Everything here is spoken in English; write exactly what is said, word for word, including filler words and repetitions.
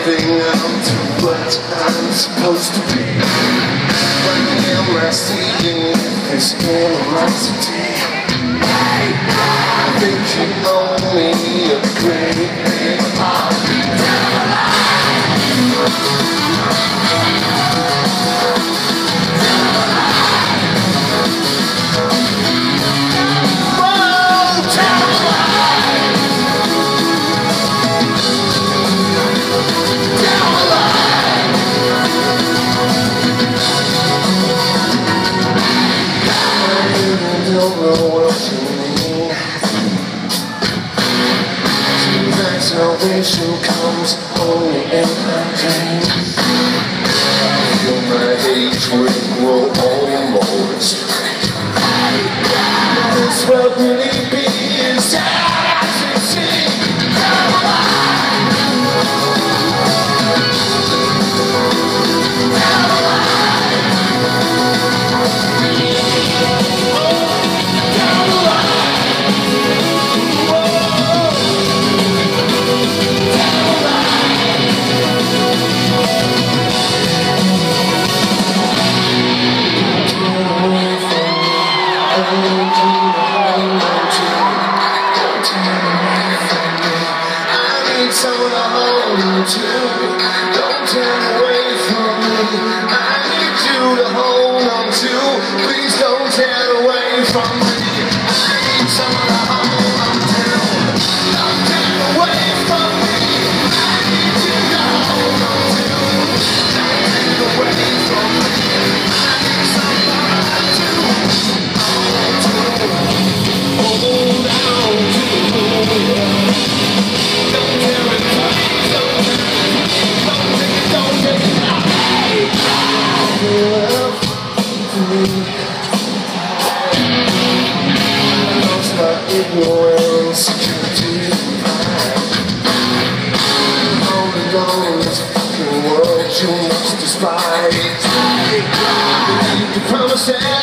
everything I'm to what I'm supposed to be. What am I seeing this animosity? I think you owe me a great big apology. Don't know what you mean. That salvation comes only in my pain. I feel my hatred grow almost. This world really be is as it seems. Someone to hold you to. Don't turn away from me. I need you to hold on to. Please don't turn away from me. I need someone to hold on to. Don't turn away from me. I need you to hold on to. Don't turn away from me. I need someone to hold on to. Hold on to. Don't tear it apart. Don't tear it. Don't take it. Don't take it. Love for me. I lost my ignorance, security, pride. Holding on to this fucking world you must despise. You promised that